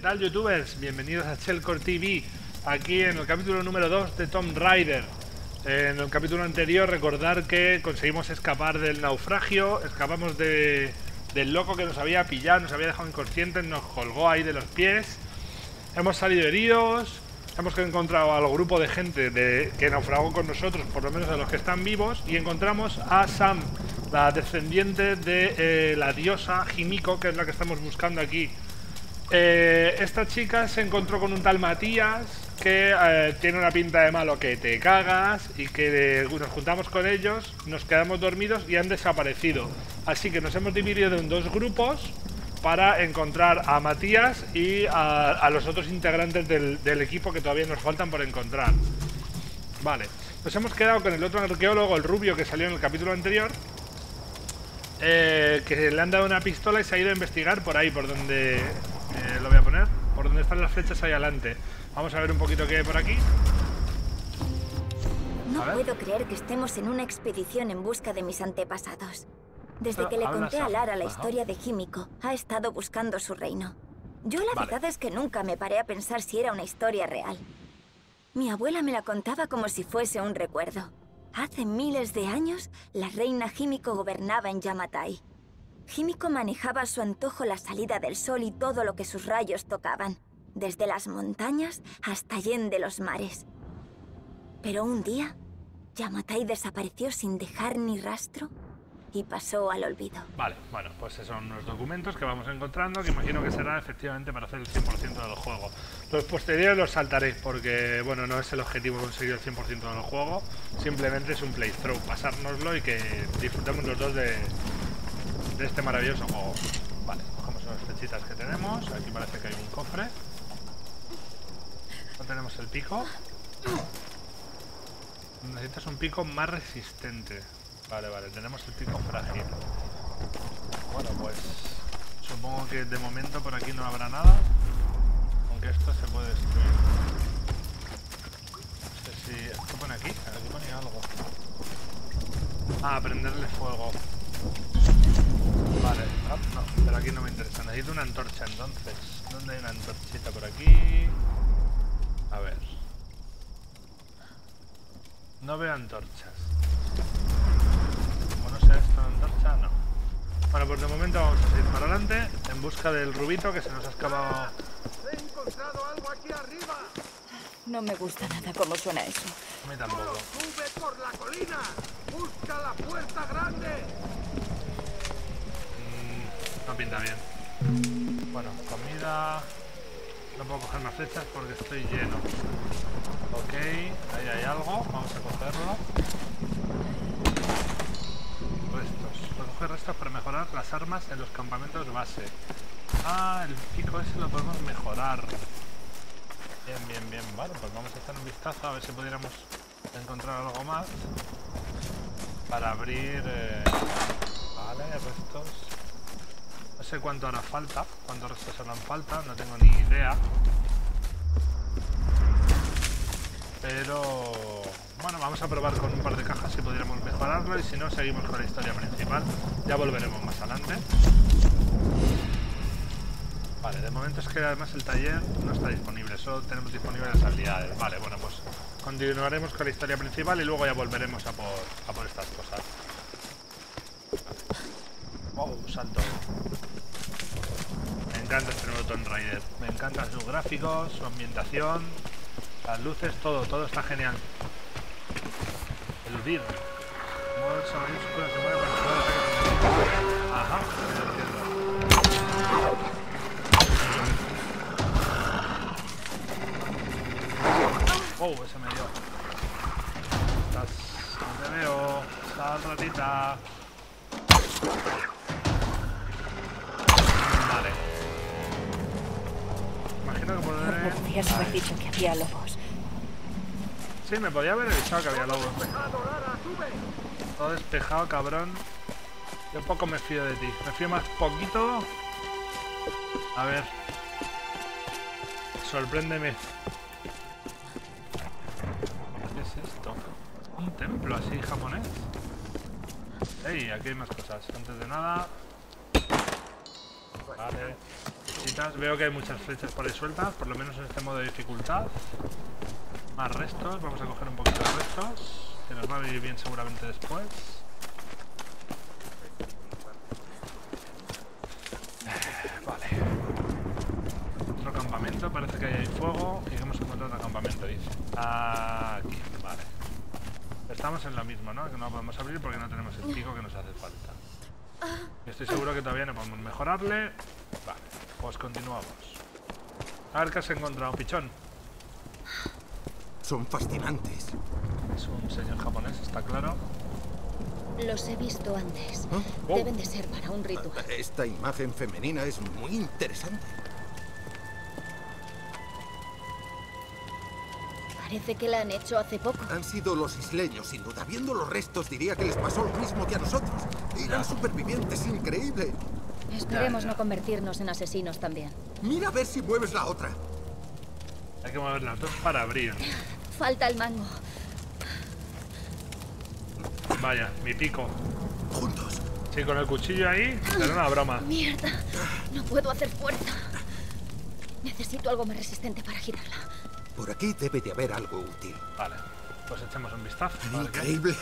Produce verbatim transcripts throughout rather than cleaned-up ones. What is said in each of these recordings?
tal, youtubers? Bienvenidos a Shellcore T V, aquí en el capítulo número dos de Tomb Raider. Eh, en el capítulo anterior recordar que conseguimos escapar del naufragio, escapamos de, del loco que nos había pillado, nos había dejado inconscientes, nos colgó ahí de los pies. Hemos salido heridos, hemos encontrado al grupo de gente de, que naufragó con nosotros, por lo menos de los que están vivos, y encontramos a Sam, la descendiente de eh, la diosa Himiko, que es la que estamos buscando aquí. Eh, esta chica se encontró con un tal Matías que eh, tiene una pinta de malo que te cagas, y que eh, nos juntamos con ellos, nos quedamos dormidos y han desaparecido. Así que nos hemos dividido en dos grupos para encontrar a Matías y a, a los otros integrantes del, del equipo que todavía nos faltan por encontrar. Vale, nos hemos quedado con el otro arqueólogo, el rubio que salió en el capítulo anterior, eh, que le han dado una pistola y se ha ido a investigar por ahí, por donde... Eh, lo voy a poner, por donde están las flechas ahí adelante. Vamos a ver un poquito qué hay por aquí. No puedo creer que estemos en una expedición en busca de mis antepasados. Desde que le conté a Lara la historia de Himiko, ha estado buscando su reino. Yo la Vale. verdad es que nunca me paré a pensar si era una historia real. Mi abuela me la contaba como si fuese un recuerdo. Hace miles de años, la reina Himiko gobernaba en Yamatai. Himiko manejaba a su antojo la salida del sol y todo lo que sus rayos tocaban, desde las montañas hasta allende los mares. Pero un día, Yamatai desapareció sin dejar ni rastro y pasó al olvido. Vale, bueno, pues esos son los documentos que vamos encontrando, que imagino que será efectivamente para hacer el cien por ciento del juego. Los posteriores los saltaré porque, bueno, no es el objetivo conseguir el cien por ciento del juego, simplemente es un playthrough, pasárnoslo y que disfrutemos los dos de... de este maravilloso juego. Vale, cogemos unas flechitas que tenemos. Aquí parece que hay un cofre. No tenemos el pico. Necesitas un pico más resistente. Vale, vale, tenemos el pico frágil. Bueno, pues supongo que de momento por aquí no habrá nada, aunque esto se puede destruir. No sé si... ¿Esto pone aquí? Aquí ponía algo. Ah, prenderle fuego. Vale, ah, no, pero aquí no me interesa. Necesito una antorcha entonces. ¿Dónde hay una antorchita? Por aquí. A ver. No veo antorchas. Como no sé esto, antorcha, no. Bueno, pues de momento vamos a seguir para adelante en busca del rubito que se nos ha escapado. ¡He encontrado algo aquí arriba! No me gusta nada cómo suena eso. A mí tampoco. ¡Sube por la colina! ¡Busca la puerta grande! No pinta bien. Bueno, comida. No puedo coger más flechas porque estoy lleno. Ok, ahí hay algo. Vamos a cogerlo. Restos. Puedo coger restos para mejorar las armas en los campamentos base. Ah, el pico ese lo podemos mejorar. Bien, bien, bien. Vale, pues vamos a echar un vistazo a ver si pudiéramos encontrar algo más para abrir... Eh... Vale, restos. No sé cuánto hará falta, cuántos restos harán falta, no tengo ni idea. Pero... bueno, vamos a probar con un par de cajas si pudiéramos mejorarlo, y si no, seguimos con la historia principal. Ya volveremos más adelante. Vale, de momento es que además el taller no está disponible, solo tenemos disponibles las habilidades. Vale, bueno, pues continuaremos con la historia principal y luego ya volveremos a por, a por estas cosas. Oh, salto. Me encanta este nuevo Tomb Raider. Me encantan sus gráficos, su ambientación, las luces, todo, todo está genial. Eludir. Moverse a mayúsculas, se mueve para poder ataque. Ajá, lo entiendo. Oh, ese me dio. Estás... no te veo. Sal, ratita. Vale. Imagino que podré... No podrías haber dicho que había lobos. Sí, me podía haber avisado que había lobos. Todo despejado, cabrón. Yo poco me fío de ti. Me fío más poquito. A ver. Sorpréndeme. ¿Qué es esto? Un templo así japonés. Ey, aquí hay más cosas. Antes de nada... Vale. Flechitas. Veo que hay muchas flechas por ahí sueltas, por lo menos en este modo de dificultad. Más restos, vamos a coger un poquito de restos, que nos va a venir bien seguramente después. Vale. Otro campamento, parece que ahí hay fuego y que hemos encontrado otro campamento, dice. Aquí, vale. Estamos en lo mismo, ¿no? Que no podemos abrir porque no tenemos el pico que nos hace falta. Y estoy seguro que todavía no podemos mejorarle. Vale, pues continuamos. A ver qué has encontrado, pichón. Son fascinantes. Es un señor japonés, está claro. Los he visto antes. ¿Ah? Oh. Deben de ser para un ritual. Esta imagen femenina es muy interesante. Parece que la han hecho hace poco. Han sido los isleños, sin duda. Viendo los restos, diría que les pasó lo mismo que a nosotros. Eran supervivientes, increíble. Esperemos Ya, ya. no convertirnos en asesinos también. Mira a ver si mueves la otra. Hay que mover las dos para abrir. Falta el mango. Vaya, mi pico. Juntos. Sí, con el cuchillo ahí, será una broma. Mierda. No puedo hacer fuerza. Necesito algo más resistente para girarla. Por aquí debe de haber algo útil. Vale, pues echemos un vistazo. a ver qué. Increíble.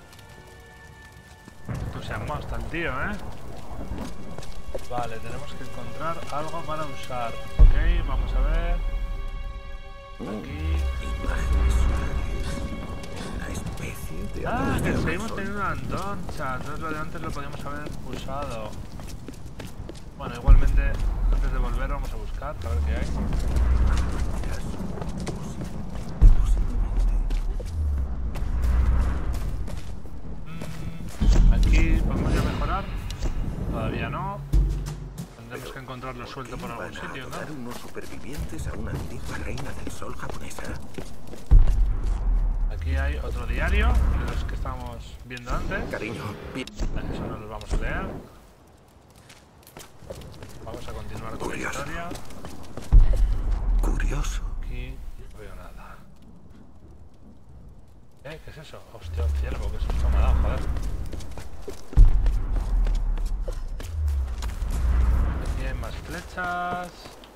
Entusiasmo hasta el tío, ¿eh? Vale, tenemos que encontrar algo para usar. Ok, vamos a ver. Aquí. Imágenes solares. Una especie de... Ah, antorcha que al seguimos sol. teniendo una antorcha. Entonces lo de antes lo podíamos haber usado. Bueno, igualmente, antes de volver vamos a buscar, a ver qué hay. Mm, aquí podemos ya mejorar. Todavía no. Tendremos que encontrarlo suelto por algún Iban a sitio, adorar ¿no? unos supervivientes a una antigua reina del sol japonesa. Aquí hay otro diario de los que estábamos viendo antes. Cariño, pi- Eso no lo vamos a leer. Vamos a continuar con la Curioso. historia. curioso. Aquí no veo nada. ¿Eh? ¿Qué es eso? Hostia, un ciervo, qué susto me ha dado, joder. Aquí hay más flechas.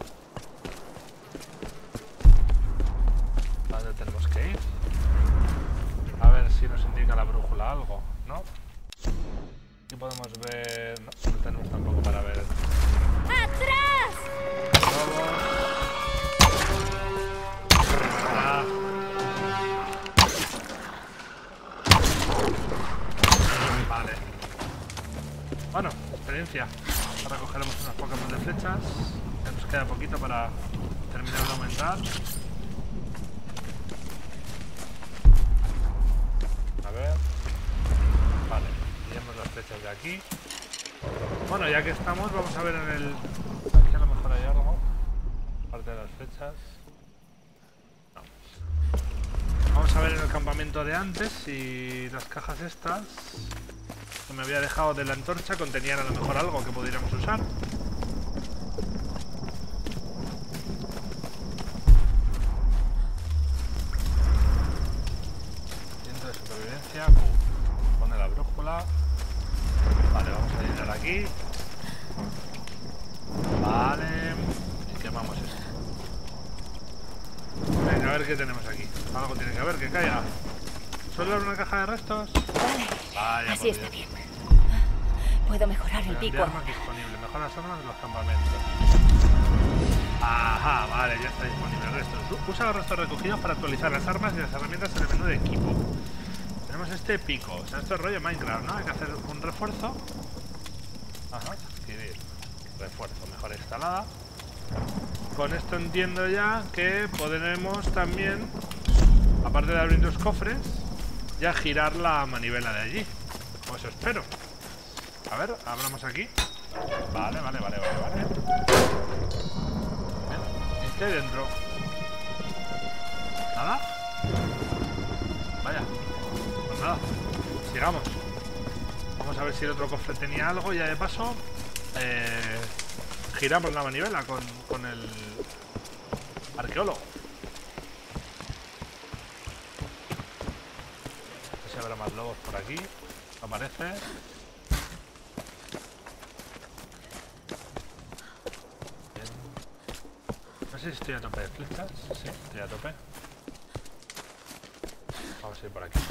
¿A dónde tenemos que ir? A ver si nos indica la brújula algo, ¿no? Aquí podemos ver... No, no tenemos tampoco para ver... ¡Atrás! Lobos. Ah. Vale. Bueno, experiencia. Ahora cogeremos unas pocas más de flechas. Ya nos queda poquito para terminar de aumentar. A ver. Vale, pillemos las flechas de aquí. Bueno, ya que estamos, vamos a ver en el... Aquí a lo mejor hay algo. Aparte de las flechas. No. Vamos a ver en el campamento de antes si las cajas estas que me había dejado de la antorcha contenían a lo mejor algo que pudiéramos usar. Viento de supervivencia. Uh, pone la brújula. Vale, vamos a llenar aquí. Vale. Y quemamos esto. Venga, a ver qué tenemos aquí. Algo tiene que haber que caiga. ¿Solo una caja de restos? Vale. Vaya, Así por está Dios. bien. Puedo mejorar el Plan de pico. armas disponible. Mejor las armas de los campamentos. Ajá, vale, ya está disponible. Restos. Usa los restos recogidos para actualizar las armas y las herramientas en el menú de equipo. Tenemos este pico. O sea, esto es rollo Minecraft, ¿no? Hay que hacer un refuerzo. Ajá, adquirir. Refuerzo, mejor instalada. Con esto entiendo ya que podremos también, aparte de abrir los cofres, ya girar la manivela de allí. O eso espero. A ver, abramos aquí. Vale, vale, vale, vale, vale. Bien, ¿y qué hay dentro? ¿Nada? Vaya. Pues nada. Sigamos. Vamos a ver si el otro cofre tenía algo. Ya de paso, eh, giramos la manivela con, con el arqueólogo. No sé si habrá más lobos por aquí. No parece. Bien. sé si estoy a tope de flechas. Sí, estoy a tope. Vamos a ir por aquí.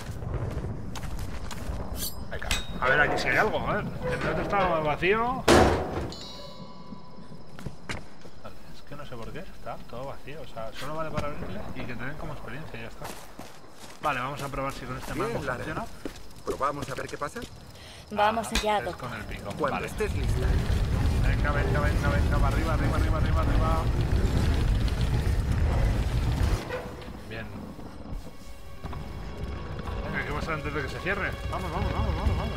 Venga, a ver aquí si hay algo, a ver. El reto está vacío. Vale, es que no sé por qué, está todo vacío. O sea, solo vale para abrirle y que te den como experiencia y ya está. Vale, vamos a probar si con este mango Bien, Lara. funciona. ¿Probamos a ver qué pasa? Vamos Ah, allá, es doctor. con el pico. Cuando Vale. estés lista. Venga, venga, venga, venga, va arriba, arriba, arriba, arriba, arriba. Bien. Venga, ¿qué pasa antes de que se cierre? Vamos, vamos, vamos, vamos, vamos.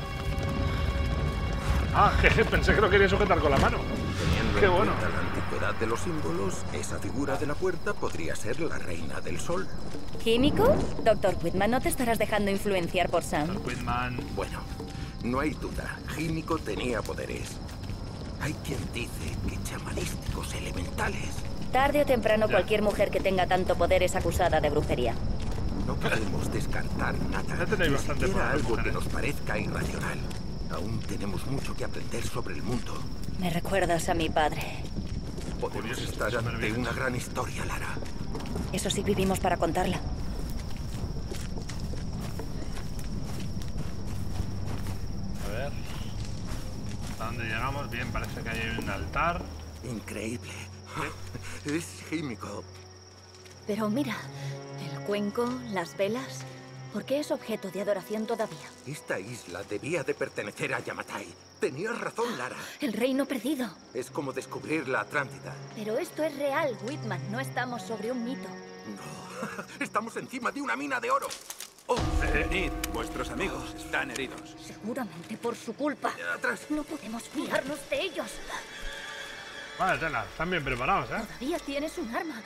Ah, que pensé que lo quería sujetar con la mano. Teniendo Qué en bueno. cuenta la antigüedad de los símbolos, esa figura de la puerta podría ser la reina del sol. ¿Químico? Doctor Whitman, ¿no te estarás dejando influenciar por Sam? Whitman. Bueno, no hay duda. Químico tenía poderes. Hay quien dice que chamanísticos elementales. Tarde o temprano Ya. cualquier mujer que tenga tanto poder es acusada de brujería. No podemos descartar nada. Ya tenéis Ni bastante siquiera poder, algo que mujeres. nos parezca irracional. Aún tenemos mucho que aprender sobre el mundo. Me recuerdas a mi padre. Podemos Curioso, estar súper ante bien una hecho. gran historia, Lara. Eso sí vivimos para contarla. A ver. ¿A dónde llegamos? Bien, parece que hay un altar. Increíble. Es químico. Pero mira, el cuenco, las velas... ¿Por qué es objeto de adoración todavía? Esta isla debía de pertenecer a Yamatai. Tenías razón, Lara. El reino perdido. Es como descubrir la Atlántida. Pero esto es real, Whitman. No estamos sobre un mito. No, estamos encima de una mina de oro. Oh, Venid, vuestros amigos están heridos. Seguramente por su culpa. atrás. No podemos fiarnos de ellos. Vale, tela, están bien preparados, ¿eh? Todavía tienes un arma.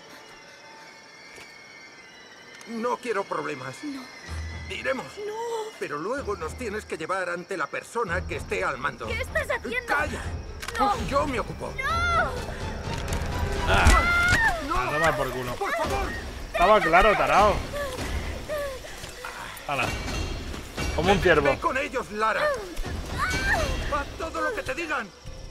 No quiero problemas. No. Iremos. No. Pero luego nos tienes que llevar ante la persona que esté al mando. ¿Qué estás haciendo? ¡Calla! No. Yo me ocupo. Ah, toma por culo. ¡Por favor! Estaba claro, tarao. Hala. Como un ciervo. Ve con ellos, Lara. Haz todo lo que te digan.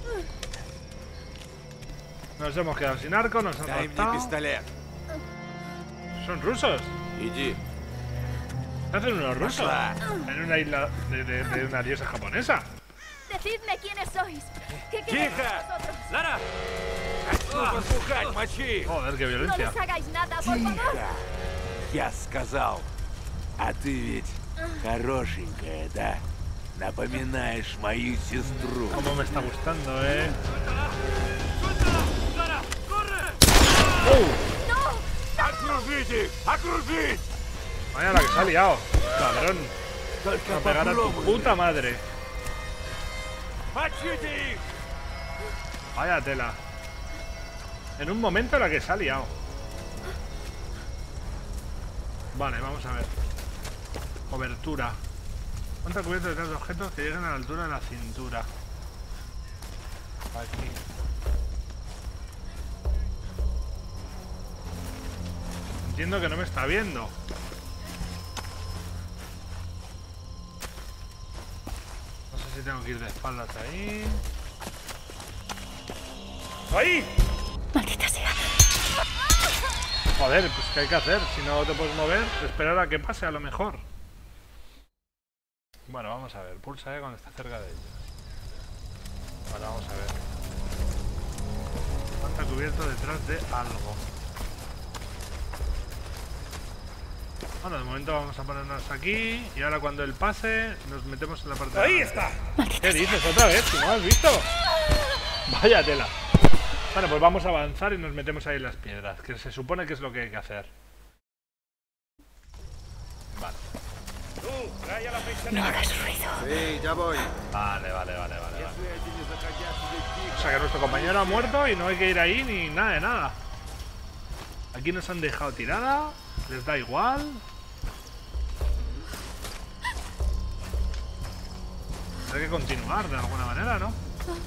Nos hemos quedado sin arco, nos han Дай мне raptado. пистолет. Son rusos. Иди. ¿Qué hacen unos rusos? Pasa. En una isla de, de- de una diosa japonesa. Decidme quiénes sois. ¿Qué queréis de Тихо! nosotros? Лара! Начну подпухать, мочи! Joder, qué No violencia. les hagáis nada, por favor. Тихо! Я сказал. А ты ведь хорошенькая, да? Напоминаешь мою сестру. Cómo me está gustando, eh. Лара, corre! ¡Uh! Окружить их! Окружить! Vaya la que se ha liado. Cabrón. Только A pegar a tu попробуй. puta madre. Мочите их! Vaya tela. En un momento la que se ha liado. Vale, vamos a ver. Cobertura. Cuenta cubierto detrás de objetos que lleguen a la altura de la cintura. Aquí. Entiendo que no me está viendo. No sé si tengo que ir de espaldas ahí. ¡Ahí! Maldita sea. Joder, pues ¿qué hay que hacer? Si no te puedes mover, esperar a que pase a lo mejor. Bueno, vamos a ver. Pulsa E cuando está cerca de ellos. Ahora vamos a ver. Está cubierto detrás de algo. Bueno, de momento vamos a ponernos aquí y ahora cuando él pase nos metemos en la parte de Ahí adelante. está. ¿Qué dices otra vez? ¿Si no has visto? Vaya tela. Bueno, pues vamos a avanzar y nos metemos ahí en las piedras, que se supone que es lo que hay que hacer. Vale. Tú, trae a la fecha No hagas ruido. Sí, ya voy. Vale, vale, vale, vale, vale. Если эти не захотят сидеть O sea que nuestro compañero ha muerto y no hay que ir ahí ni nada de nada. Aquí nos han dejado tirada, les da igual. Hay que continuar de alguna manera, ¿no?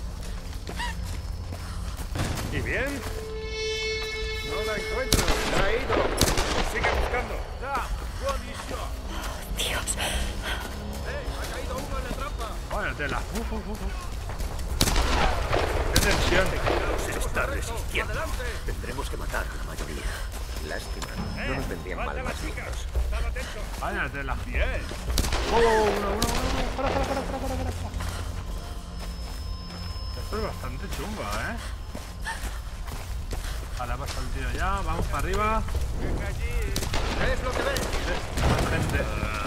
Y bien. No la encuentro. Se ha ido. Sigue buscando. Да, вон еще. Dios. Ha caído uno en la trampa. Vaya tela. Uf, uf, uf, uf. Qué tensión. estar resistiendo. Tendremos que matar a la mayoría. Lástima, no nos vendrían mal más dignos. Vaya tela. Bien. Oh, uno, uno, uno. Para, para, para, para, para, para. Esto es bastante chungo, ¿eh? Vale, ha pasado el tío ya. Vamos para arriba. ¿Ves lo que ves? Más gente.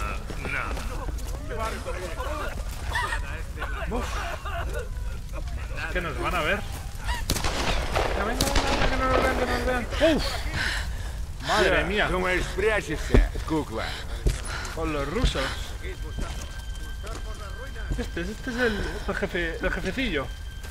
Uf. Es que nos van a ver. Venga, venga, venga, que no nos vean, que no nos vean. ¡Uf! Madre mía. Думаешь, спрячешься, кукла? Con los rusos. Este, este es el, el jefe, el jefecillo.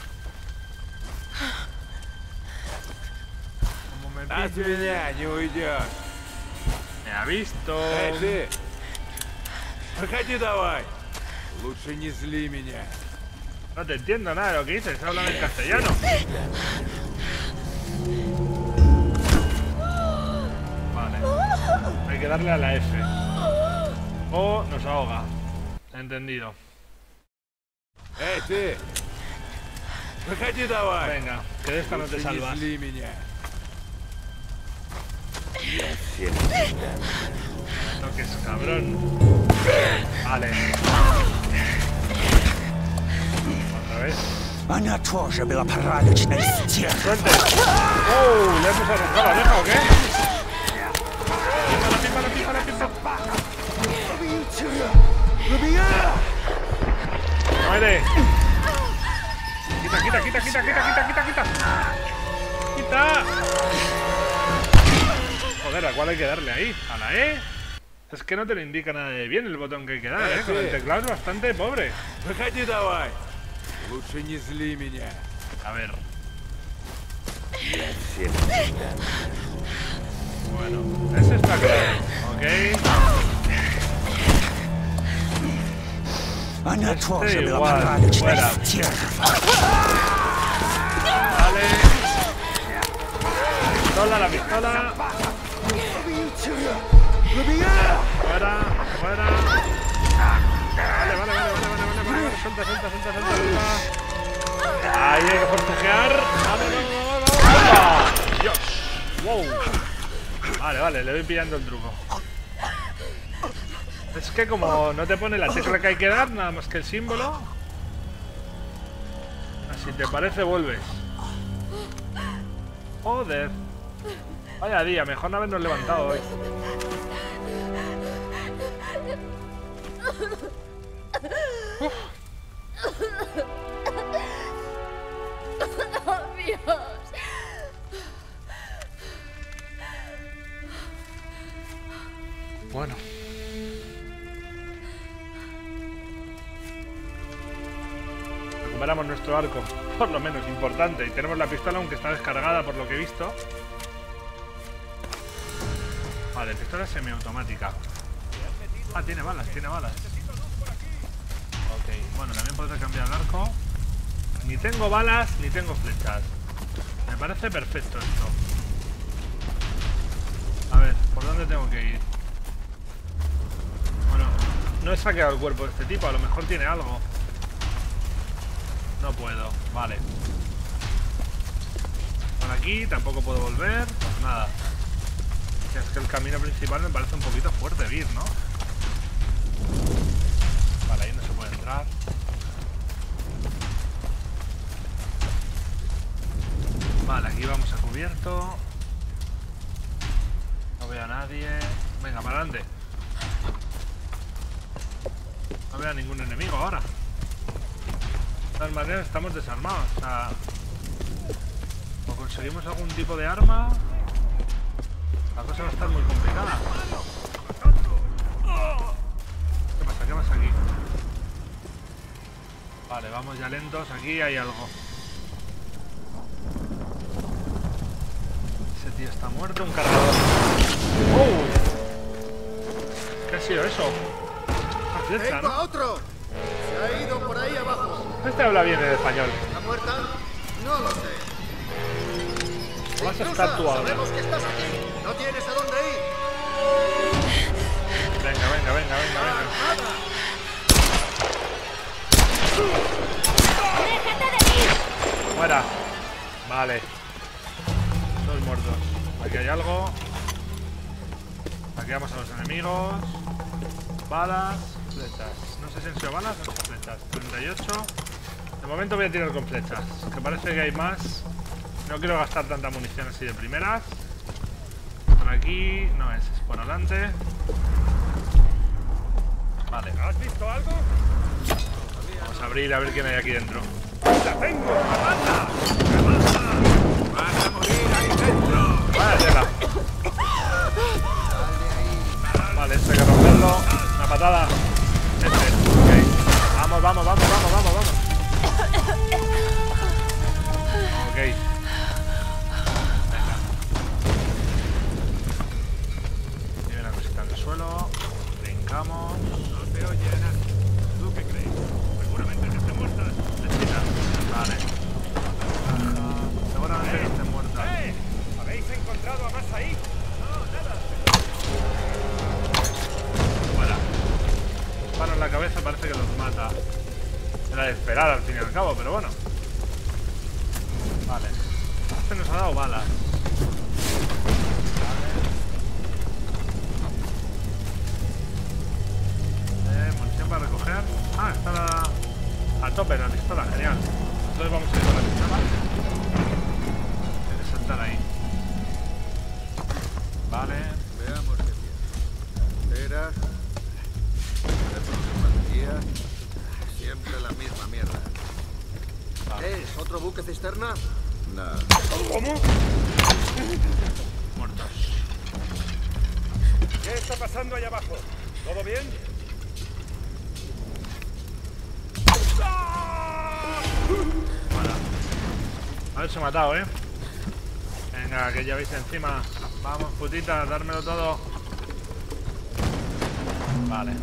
Como me От pille, меня не уйдешь. me ha visto. Эй, ты! Проходи давай. Лучше не зли меня. No te entiendo nada de lo que dices, hablan en castellano. Vale. Hay que darle a la F. O nos ahoga. Entendido. Эй, ты! Проходи давай. Venga, que de esta no te Лучше не salvas. зли меня. No toques, cabrón. Vale. Otra vez. Она тоже была порядочной стервой. ¡Suerte! ¡Oh! ¿Le hemos arrancado la oreja o qué? ¡Pípala, pípala, pípala, pípala! ¡Muere! ¡Quita, quita, quita, quita, quita, quita, quita, quita! ¡Quita! Joder, ¿a cuál hay que darle ahí? ¿A la E? Es que no te lo indica nada de bien el botón que hay que dar, ¿eh? Con el teclado es bastante pobre. Проходи давай. Лучше не зли меня. A ver. Bueno, ese está claro, ¿ok? Она Este тоже была igual, порядочной fuera. стервой. Vale. Pistola, la pistola. Fuera, fuera. Vale, vale, vale, vale, vale, vale, vale. Suelta, suelta, suelta, suelta, suelta. Ahí hay que forcejear. Vale, vale, vale, vale. Dios. Wow. Vale, vale, le voy pillando el truco. Es que como no te pone la tecla que hay que dar, nada más que el símbolo. Si te parece, vuelves. Joder. Vaya día, mejor no habernos levantado hoy. Uf. ¡Oh, Dios! Bueno. Recuperamos nuestro arco, por lo menos importante. Y tenemos la pistola, aunque está descargada por lo que he visto. Vale, pistola semiautomática. Ah, tiene balas, tiene balas. Ok, bueno, también podré cambiar el arco. Ni tengo balas, ni tengo flechas. Me parece perfecto esto. A ver, ¿por dónde tengo que ir? Bueno, no he saqueado el cuerpo de este tipo, a lo mejor tiene algo. No puedo, vale. Por aquí tampoco puedo volver, pues nada. Es que el camino principal me parece un poquito fuerte ir, ¿no? Vale, ahí no se puede entrar. Vale, aquí vamos a cubierto. No veo a nadie. Venga, para adelante. No veo a ningún enemigo ahora. De todas maneras estamos desarmados. O sea, o conseguimos algún tipo de arma, la cosa va a estar muy complicada. ¿Qué pasa? ¿Qué pasa aquí? Vale, vamos ya lentos. Aquí hay algo. Ese tío está muerto. Un cargador. ¡Oh! ¿Qué ha sido eso? Una flecha, ¿no? otro! Se ha ido por ahí abajo. Este habla bien el español. ¿Está muerta? No lo sé. Vas a estar tú ahora. Sabemos que estás aquí. No tienes a dónde ir. Venga, venga, venga, venga, venga. ¡Déjate de mí! Fuera. Vale. Saqueamos a los enemigos. Balas, flechas. No sé si han sido balas o son flechas. treinta y ocho. De momento voy a tirar con flechas, que parece que hay más. No quiero gastar tanta munición así de primeras. Por aquí, no es, es por adelante. Vale. ¿Has visto algo? Vamos a abrir a ver quién hay aquí dentro. ¡La tengo! ¡Me mata! ¡Me mata! ¡Vas a morir ahí dentro! Vaya tela. Vale, esto hay que romperlo. Una patada. Este. Ok. Vamos, vamos, vamos, vamos, vamos, vamos. Ok. Venga. Tiene una cosita en el suelo. Brincamos. No te oyen. ¿Tú qué crees? Seguramente que estén muertas. Flechita. Vale. Seguramente que estén muertas. ¡Eh! ¿Habéis encontrado a más ahí? No, nada. Fuera. Disparo en la cabeza, parece que los mata. Era de esperar al fin y al cabo, pero bueno. Vale. Este nos ha dado balas. Vale. Eh, munición para recoger. Ah, está la... a tope la pistola, genial. Entonces vamos a ir con la pistola. Tiene que saltar ahí. Vale. Veamos qué tiene. Carteras. Teléfonos de batería. Siempre la misma mierda. Vale. ¿Es otro buque cisterna? No. ¿Cómo? Muertos. ¿Qué está pasando allá abajo? ¿Todo bien? Voilà. Haberse matado, ¿eh? Venga, que ya veis encima. Vamos, putita, dármelo todo. Vale.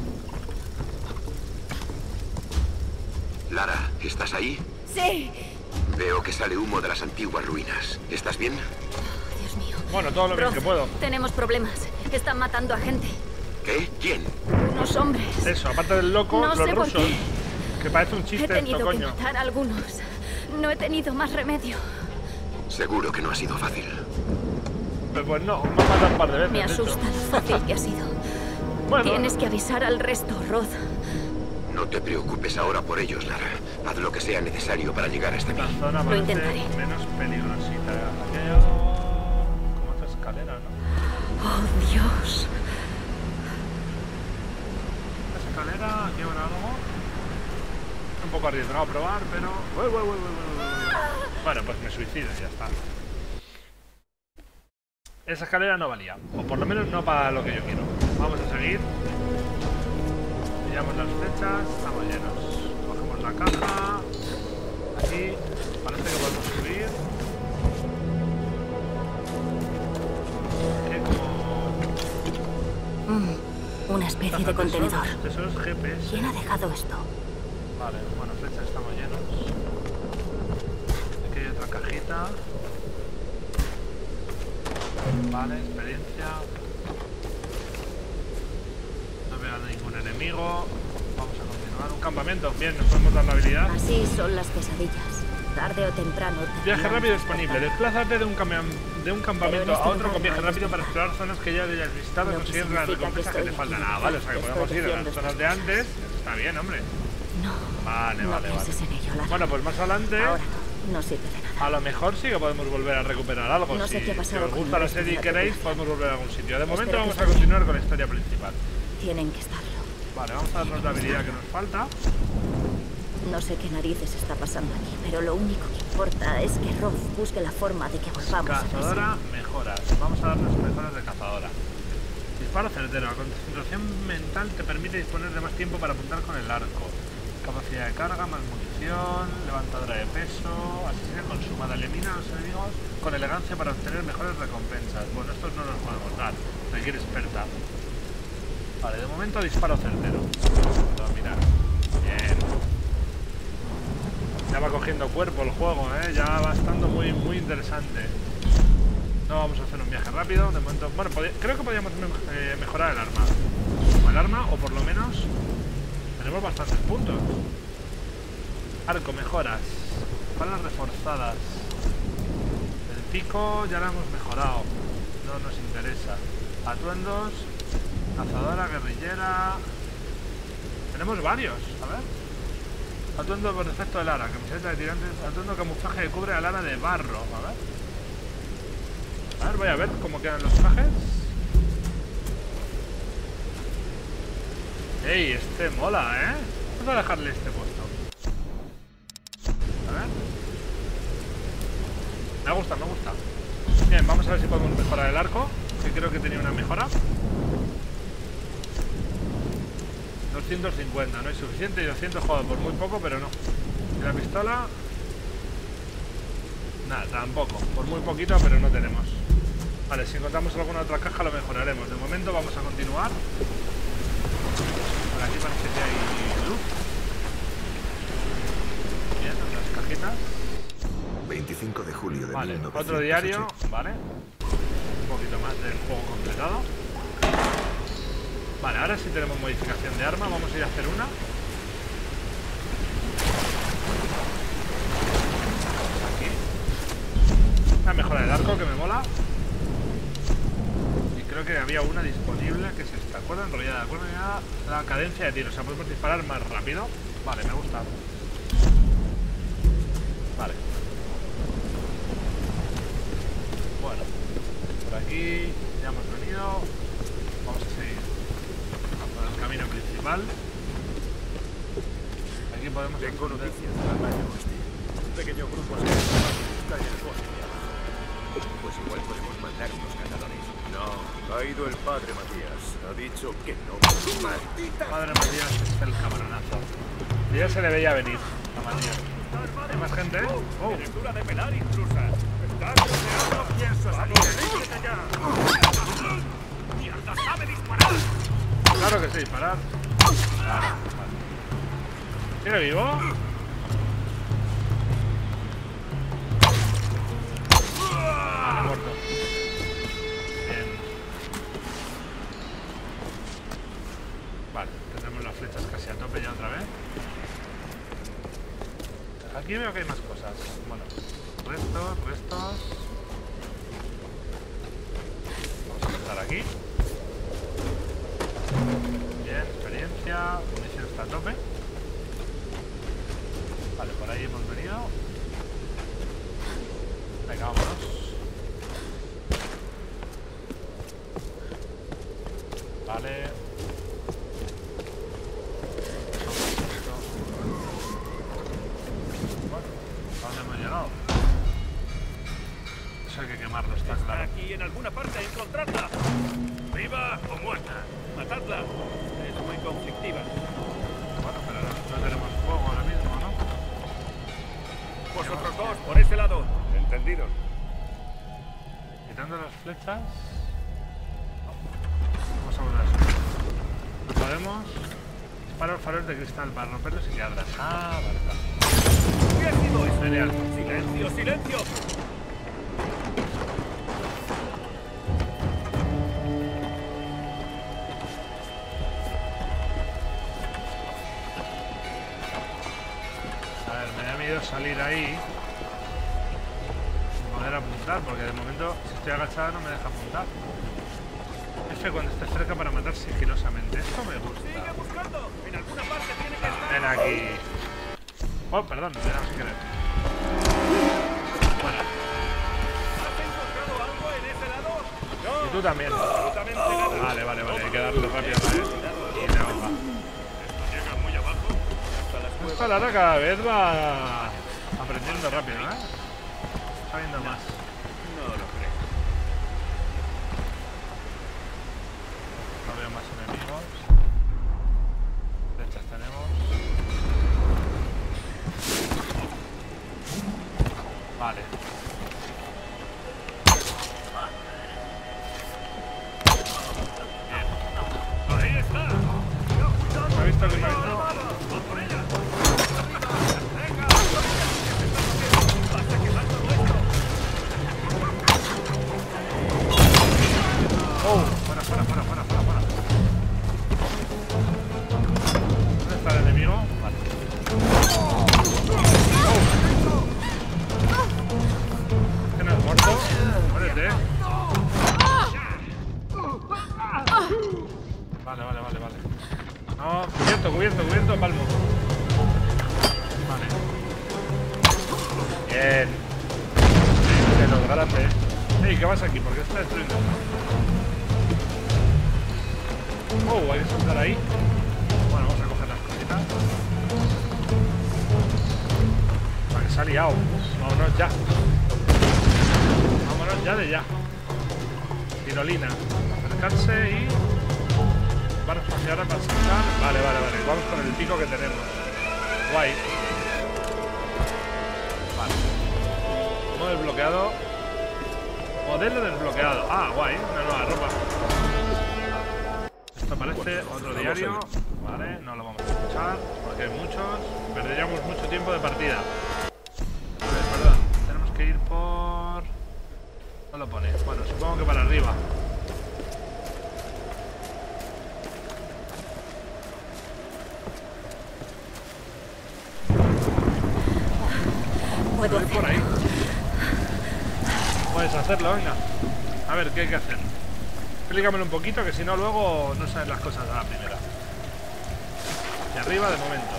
Lara, ¿estás ahí? Sí. Veo que sale humo de las antiguas ruinas. ¿Estás bien? Dios mío. Bueno, todo lo bien Roth, que puedo. tenemos problemas. Están matando a gente. ¿Qué? ¿Quién? Unos hombres. Eso, aparte del loco, No los sé por rusos. qué. Que parece un He chiste esto, tenido que coño. matar a algunos. No he tenido más remedio. Seguro que no ha sido fácil. Pero pues no, me ha matado un par de veces. Me de hecho. asusta lo fácil que ha sido. Bueno, Tienes que avisar al resto, Roth. No te preocupes ahora por ellos, Lara. Haz lo que sea necesario para llegar hasta la mí. zona Lo parece intentaré. menos peligrosita. Aquello... como otra escalera, ¿no? Oh, Dios. Esta escalera, aquí habrá algo. Un poco arriesgado probar, pero... Uy, uy, uy, uy, uy, uy. Bueno, pues me suicido y ya está. Esa escalera no valía. O por lo menos no para lo que yo quiero. Vamos a seguir. Pillamos las flechas. Estamos llenos. Cogemos la caja. Aquí. Parece que podemos subir. Aquí como... Mm, una especie de contenedor. Tesoros, tesoros G P S. ¿Quién ha dejado esto? Vale, bueno, flechas estamos llenos. Aquí hay otra cajita. Vale, experiencia. No veo a ningún enemigo. Vamos a continuar. Un campamento. Bien, nos podemos dar la habilidad. Así son las pesadillas. Tarde o temprano. Viaje terminan rápido por disponible. atacar. Desplázate de un, camión, de un campamento Pero en este a otro con lugar viaje no hay rápido para desventaja. explorar zonas que ya hayas visitado y Lo que conseguir las significa que recompensas que te estoy faltan. aquí. Ah, vale, o sea que Estoy podemos ir a las protegiendo zonas de antes. Está bien, hombre. No. Vale, no vale, vale. pienses en ello, Lara. Bueno, pues más adelante, Ahora no. No sirve de nada. a lo mejor sí que podemos volver a recuperar algo. No sé si, qué ha si pasado os con gusta el la resto de serie y la queréis, tripulación. podemos volver a algún sitio. De momento Espero que vamos a esté bien. continuar con la historia principal. Tienen que estarlo. Vale, vamos a darnos la habilidad que nos falta. No sé qué narices está pasando aquí, pero lo único que importa es que Roth busque la forma de que volvamos a Cazadora, casa. mejoras. Vamos a darnos mejoras de cazadora. Disparo certero. La concentración mental te permite disponer de más tiempo para apuntar con el arco. Capacidad de carga, más munición, levantadora de peso, asistencia consumada. Elimina a los enemigos con elegancia para obtener mejores recompensas. Bueno, estos no los podemos dar. Requiere experta. Vale, de momento disparo certero. Vamos a mirar. Bien. Ya va cogiendo cuerpo el juego, ¿eh? Ya va estando muy, muy interesante. No vamos a hacer un viaje rápido. De momento, bueno, creo que podríamos me eh, mejorar el arma. O el arma, o por lo menos tenemos bastantes puntos. Arco, mejoras. Balas reforzadas. El pico ya lo hemos mejorado. No nos interesa. Atuendos. Cazadora, guerrillera. Tenemos varios, a ver. Atuendo por defecto de Lara, camiseta de tirantes, atuendo camuflaje que cubre a Lara de barro, a ver. A ver, voy a ver cómo quedan los trajes. Ey, este mola, ¿eh? Vamos a dejarle este puesto. A ver. Me gusta, me gusta. Bien, vamos a ver si podemos mejorar el arco, que creo que tenía una mejora. doscientos cincuenta, no es suficiente, y doscientos joder, por muy poco, pero no. Y la pistola... Nada, tampoco, por muy poquito, pero no tenemos. Vale, si encontramos alguna otra caja lo mejoraremos. De momento vamos a continuar. Por aquí parece que hay luz. Bien, otras cajitas. veinticinco de julio de Vale, mil novecientos ochenta. otro diario, vale. Un poquito más del juego completado. Vale, ahora sí tenemos modificación de arma. Vamos a ir a hacer una. Aquí. Una mejora del arco que me mola. Y creo que había una disponible que es esta. Cuerda enrollada. Cuerda enrollada, la cadencia de tiro. O sea, podemos disparar más rápido. Vale, me gusta. Vale. Bueno, por aquí ya hemos venido. Vamos a seguir por el camino principal. Aquí podemos... Tengo noticias del Valle Oeste. Un pequeño grupo se está en el bosque de abajo. Pues igual podemos mandar unos cazadores. No, ha ido el padre Matías. Ha dicho que no. ¡Maldita! Padre Matías es el cabronazo. Y ya se le veía venir a Matías. ¿Hay más gente? Oh. ¡Lectura de pelar intrusa! ¡Está bloqueado! ¡No pienso salir! ¡Ríndete ya! ¡Mierda, sabe disparar! Claro que sí, disparar. Claro, vale. ¿Sigue vivo? Vale, muerto. Bien. Vale, tenemos las flechas casi a tope ya otra vez. Aquí veo que hay más cosas. Bueno, restos, restos. Vamos a empezar aquí. Bien, experiencia. Munición está a tope. Vale, por ahí hemos venido. Venga, vámonos. Vale. ¿A dónde hemos llegado? Eso hay que quemarlo, está claro. Aquí en alguna parte, encontradla. ¡Viva o muerta! ¡Matadla! Es muy conflictiva. Bueno, pero no, no tenemos fuego ahora mismo, ¿no? Vosotros dos, por ese lado. Entendido. Quitando las flechas. Vamos a volver a subir. No podemos. Dispara los faroles de cristal para romperlos y quedarlas. Ah, vale, vale. ¿Qué ha sido eso? Genial. ¡Silencio, silencio! A ver, me da miedo salir ahí sin poder apuntar, porque de momento, si estoy agachada, no me deja apuntar. F cuando estés cerca para matar sigilosamente. Esto me gusta. ¡Sigue buscando! En alguna parte tiene que estar. Ven aquí. Oh, perdón, me da sin querer. Bueno, ¿Has encontrado algo en ese lado? No. y tú también. Absolutamente nada. Vale, vale, vale, hay que darle rápido a él. Y me ahoga. Esto llega muy abajo. Hasta las cuevas. Esta Lara cada vez va aprendiendo rápido, ¿eh? Sabiendo más. No lo creo. No veo más enemigos. Flechas tenemos. Vale. Bien. Ahí está. ¿Me ha visto que me ha visto? ¡Va por ella! ¡Venga! ¡Hasta que salga nuestro! ¡Oh! Fuera, fuera, fuera, fuera, fuera, fuera. ¿Dónde está el enemigo? Vale. ¿Que no es muerto? Muérete. No, cubierto, cubierto, cubierto, palmo. Vale. Bien. De lo grande, eh. Ey, ¿qué vas aquí? ¿Por qué está destruyendo? Oh, hay que saltar ahí. Bueno, vamos a coger las cositas. Para que se ha liado. Vámonos ya. Vámonos ya de ya. Tirolina. Acercarse y... Van a espaciar para saltar. Vale, vale, vale. Vamos con el pico que tenemos. Guay. Vale. Modo desbloqueado. Modelo desbloqueado. Ah, guay. Una nueva ropa. Esto parece otro diario. Vale, no lo vamos a escuchar porque hay muchos. Perderíamos mucho tiempo de partida. A ver, perdón. Tenemos que ir por... No lo pone. Bueno, supongo que para arriba. Puedo ir por ahí. Puedes hacerlo, venga. A ver, ¿qué hay que hacer? Explícamelo un poquito, que si no luego no sabes las cosas a la primera. Y arriba de momento.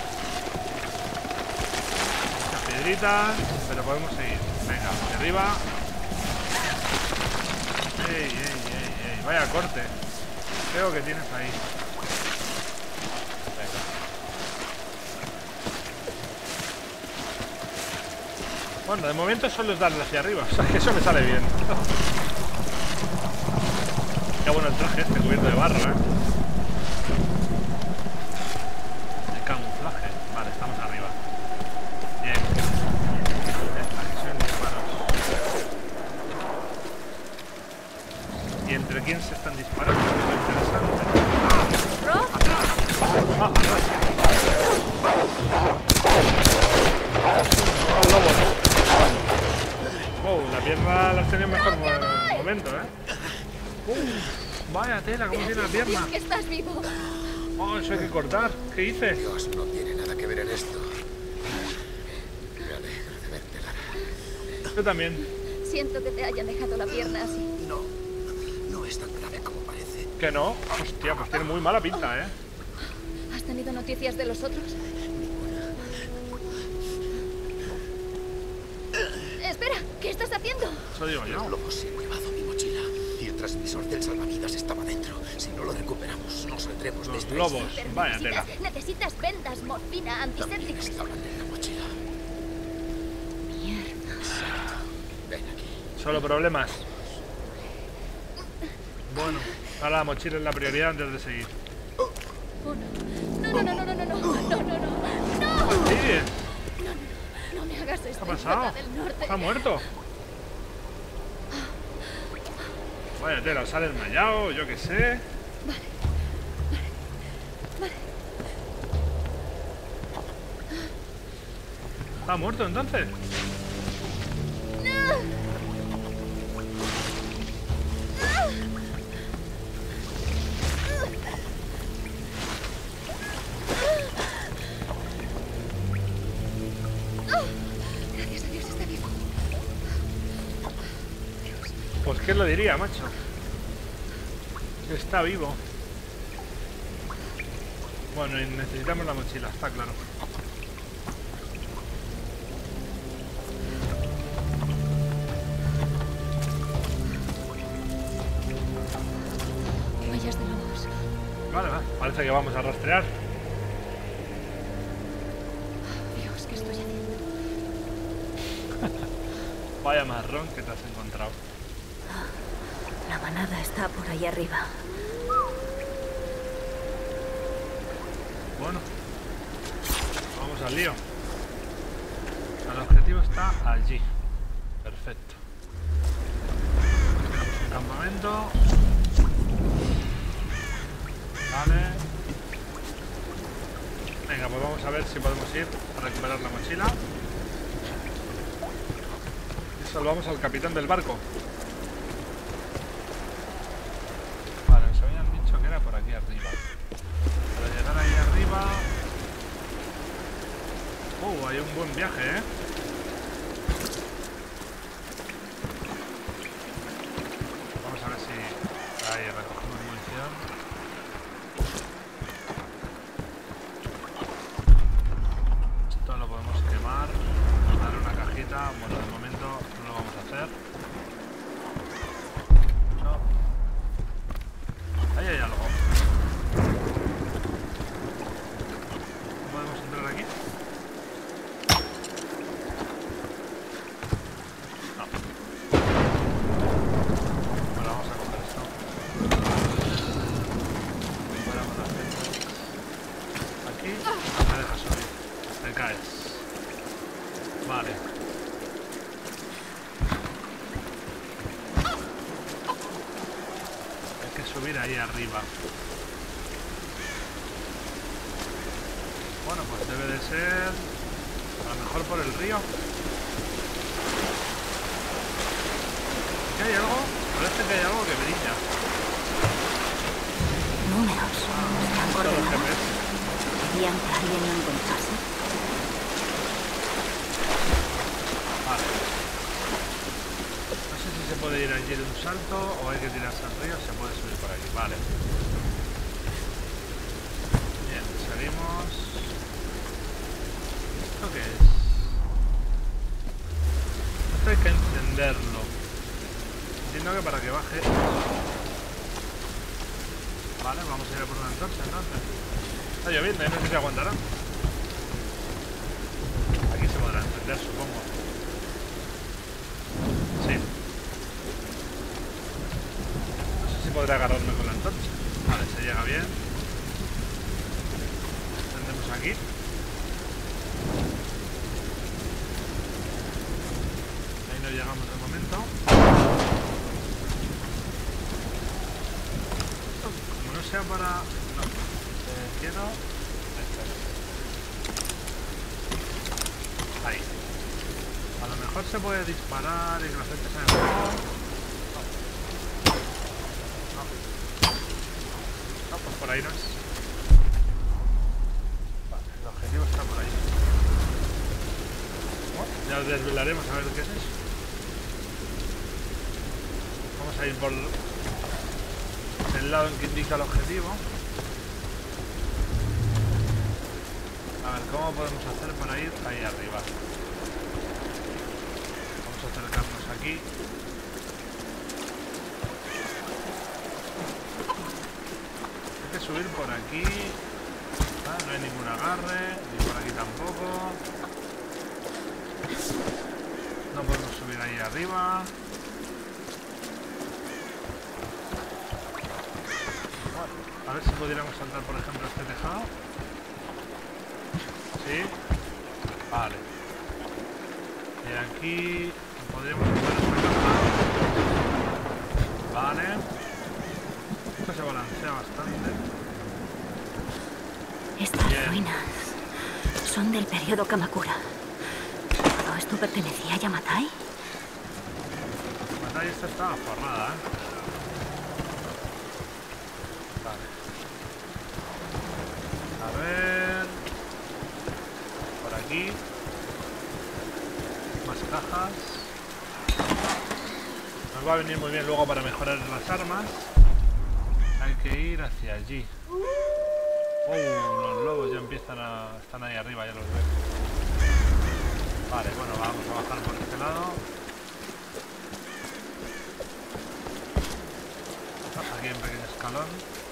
Las piedritas, pero podemos seguir. Venga, hacia arriba. Ey, ey, ey, ey. Vaya corte. Creo que tienes ahí. Venga. Bueno, de momento solo es darle hacia arriba. O sea, que eso me sale bien. Qué bueno el traje este cubierto de barro, ¿eh? De camuflaje. Vale, estamos arriba. Bien. Aquí son disparos. ¿Y entre quién se están disparando? Es lo interesante. ¿Rob? ¡Ah! ¡Atrás! ¡Oh, lobo! ¡Oh! La pierna la has tenido mejor momento, ¿eh? Uh, vaya tela, ¿cómo tiene la pierna? Que estás vivo. Oh, eso hay que cortar. ¿Qué hice? Dios no tiene nada que ver en esto. Me alegro de verte, Lara. Yo también. Siento que te hayan dejado la pierna así. No, no es tan grave como parece. ¿Que no? Hostia, pues tiene muy mala pinta, ¿eh? ¿Has tenido noticias de los otros? Espera, ¿qué estás haciendo? Eso digo yo. Los lobos se han llevado mi mochila y el transmisor del salvavidas estaba dentro. Si no lo recuperamos, no saldremos de Los esta lobos, isla. vaya tela. Necesitas vendas, morfina, También antisépticos. estaban en la mochila. Mierda. Ven aquí. Solo problemas. Bueno, ahora la mochila es la prioridad antes de seguir. Oh, no. No, no, no, no, no, no, no, no, no, no. Sí, No, no, no me hagas esto. ¿qué ha pasado? idiota del norte. ¿Está muerto? Vaya tela, sale desmayado, yo qué sé. ¿Está muerto entonces? Gracias a Dios está vivo. Pues ¿quién lo diría, macho? Que está vivo. Bueno, y necesitamos la mochila, está claro. Huellas de lobos. Vale, vale, parece que vamos a rastrear. Dios, ¿qué estoy haciendo? Vaya marrón que te has encontrado. La manada está por ahí arriba. Bueno, vamos al lío. El objetivo está allí. Perfecto. Tenemos un campamento. Vale. Venga, pues vamos a ver si podemos ir a recuperar la mochila. Y salvamos al capitán del barco. Vale, nos habían dicho que era por aquí arriba. Para llegar ahí arriba... Uh, hay un buen viaje, ¿eh? Vamos a ver si... Ahí recogemos munición. aquí. No me deja subir. Te caes. Vale. Hay que subir ahí arriba. Bueno, pues debe de ser... a lo mejor por el río. ¿Aquí hay algo? Parece que hay algo que brilla. Números. Están Todos los G P coordenados. S. ¿Querían que alguien lo encontrase? Vale. No sé si se puede ir allí de un salto o hay que tirarse al río. Se puede subir por aquí. Vale. Bien, salimos. ¿Esto qué es? Esto hay que encenderlo. Entiendo que para que baje... Vale, vamos a ir a por una antorcha entonces. Está lloviendo, ¿eh? No sé si aguantará. Aquí se podrá encender, supongo. Sí. No sé si podré agarrarme con la antorcha. Vale, se llega bien. Encendemos aquí. Ahí no llegamos de momento. Como no sea para... No. Eh, quiero... Esto es. Ahí. A lo mejor se puede disparar y que la flecha se me mueva. No. No. No, pues por ahí no es. Vale, el objetivo está por ahí. Bueno, ya desvelaremos a ver qué es eso. Vamos a ir por el lado en que indica el objetivo. A ver, ¿cómo podemos hacer para ir ahí arriba? Vamos a acercarnos aquí. Hay que subir por aquí. Ah, no hay ningún agarre, ni por aquí tampoco. No podemos subir ahí arriba. Bueno, a ver si pudiéramos saltar, por ejemplo, este tejado. Sí. Vale. Y aquí podríamos usar esta caja. Vale. Esto se balancea bastante. Estas Bien. ruinas son del periodo Kamakura. ¿Todo esto pertenecía a Yamatai? Matai, esta estaba forrada, ¿eh? Vale. A ver... Por aquí. Más cajas. Nos va a venir muy bien luego para mejorar las armas. Hay que ir hacia allí. Oh, los lobos ya empiezan a... están ahí arriba, ya los veo. Vale, bueno, vamos a bajar por este lado. Aquí hay un pequeño escalón.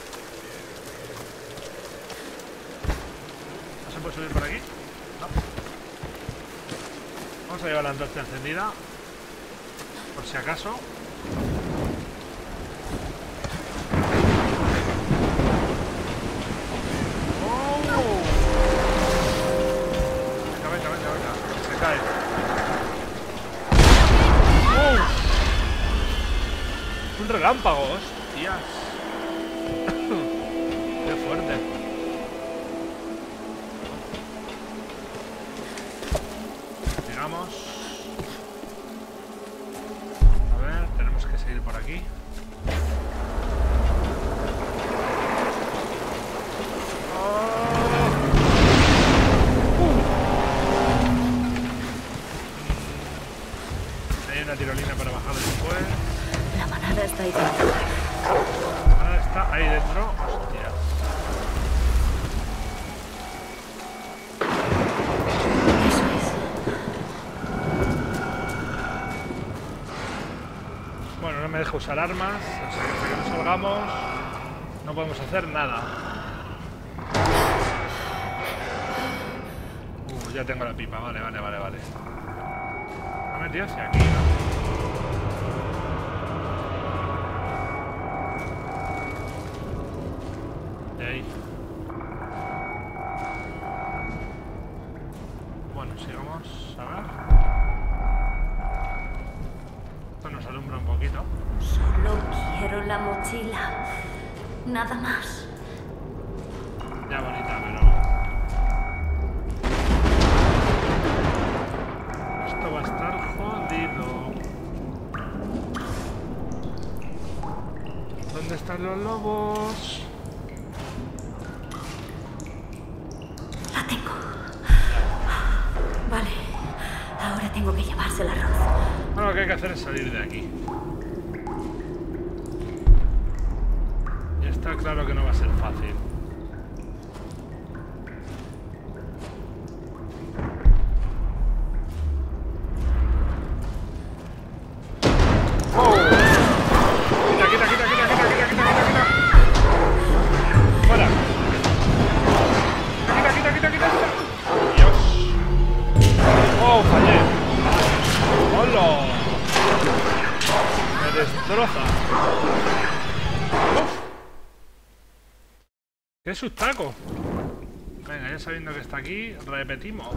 ¿No se puede subir por aquí? No. Vamos a llevar la antorcha encendida. Por si acaso. Un relámpago, hostias. Qué fuerte. Llegamos. A ver, tenemos que seguir por aquí. Hay una tirolina para bajar después. La manada está ahí dentro. Ahora está ahí dentro. Hostia. Eso es. Bueno, no me deja usar armas. O sea, que hasta que no salgamos no podemos hacer nada. Uh, ya tengo la pipa. Vale, vale, vale, vale. Me he metido hacia aquí, ¿no? la mochila. Nada más. Ya bonita, pero... esto va a estar jodido. ¿Dónde están los lobos? La tengo. Vale. Ahora tengo que llevarse el arroz. Ahora lo que hay que hacer es salir de aquí. Y está claro que no va a ser fácil. ¡Qué sustaco! Venga, ya sabiendo que está aquí, repetimos.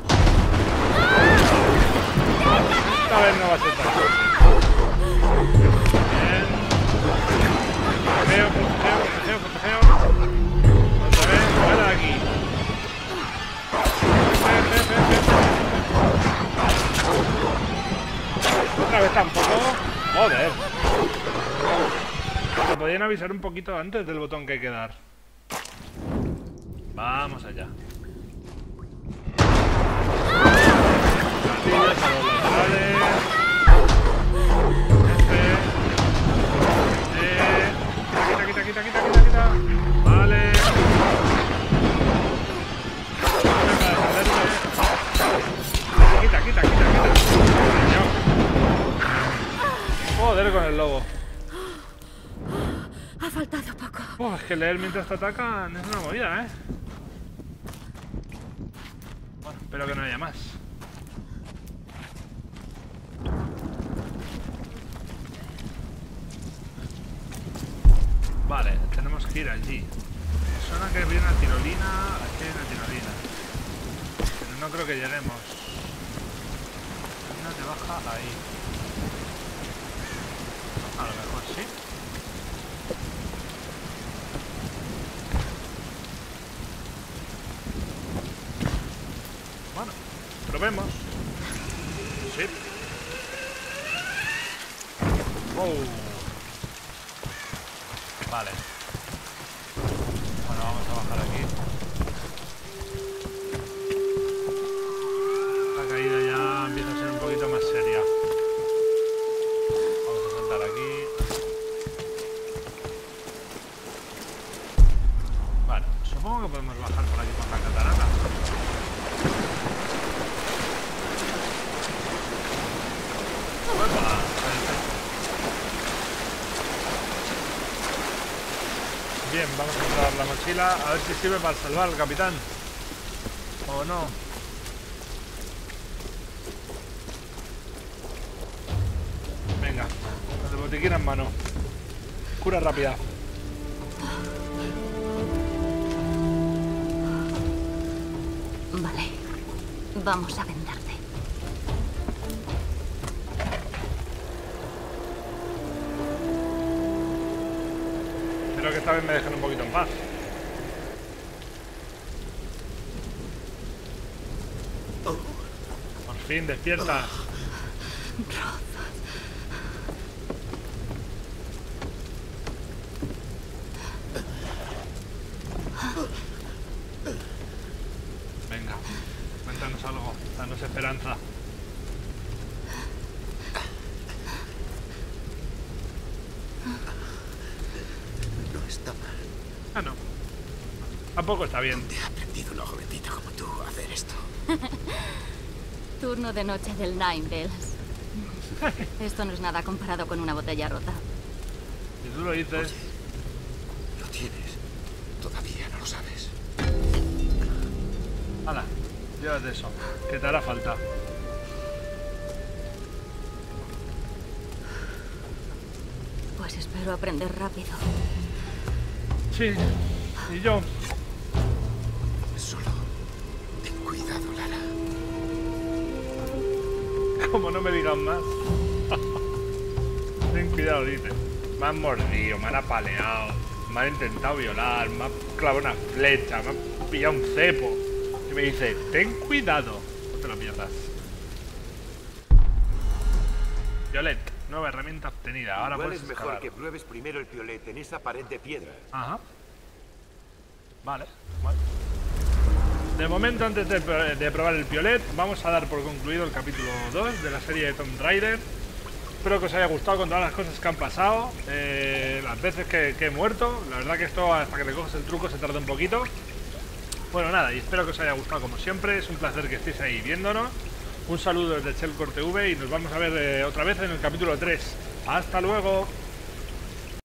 Esta vez no va a ser tan fácil. Bien. Protejeo, protejeo, protejeo, protejeo. Otra vez, fuera de aquí. Otra vez tampoco. Joder. Se podían avisar un poquito antes del botón que hay que dar. Vamos allá. Gatillos a los laterales. Este. Eh. Quita, quita, quita, quita, quita, quita. Vale. Quita, quita, quita, quita. Joder con el lobo. Ha faltado poco. Oh, es que leer mientras te atacan es una movida, ¿eh? Bueno, espero que no haya más. Vale, tenemos que ir allí. Me suena que había una tirolina. Aquí hay una tirolina. Pero no creo que lleguemos. Una te baja ahí. A lo mejor sí. Bueno, probemos. Sí. Oh. Vale. Bueno, vamos a bajar aquí. La caída ya empieza a ser un poquito más seria. Vamos a saltar aquí. Vale, supongo que podemos bajar por aquí por la catarata. Bien, vamos a entrar la mochila a ver si sirve para salvar al capitán. O no. Venga, con el botiquín en mano. Cura rápida. Vale. Vamos a venderte. Espero que esta vez me dejen un poquito en paz. Por fin, despierta. Venga, cuéntanos algo, danos esperanza. Ah, no. Tampoco está bien. ¿Dónde ha aprendido una jovencita como tú a hacer esto? Turno de noche del Nine Bells. Esto no es nada comparado con una botella rota. Si tú lo dices... Oye, lo tienes. Todavía no lo sabes. Hala, llévate eso, que te hará falta. Pues espero aprender rápido. Sí, y yo. Solo ten cuidado, Lara. Como no me digan más. Ten cuidado, dice. Me han mordido, me han apaleado, me han intentado violar, me han clavado una flecha, me han pillado un cepo. Y me dice, ten cuidado, no te lo pierdas. Violet, nueva herramienta obtenida. Ahora Igual puedes es mejor escalar. que pruebes primero el piolet en esa pared de piedra. Ajá. Vale, vale. De momento, antes de, de probar el piolet, vamos a dar por concluido el capítulo dos de la serie de Tomb Raider. Espero que os haya gustado con todas las cosas que han pasado, eh, las veces que, que he muerto. La verdad que esto, hasta que le coges el truco, se tarda un poquito. Bueno, nada, y espero que os haya gustado como siempre. Es un placer que estéis ahí viéndonos. Un saludo desde Chelcore T V y nos vamos a ver eh, otra vez en el capítulo tres. ¡Hasta luego!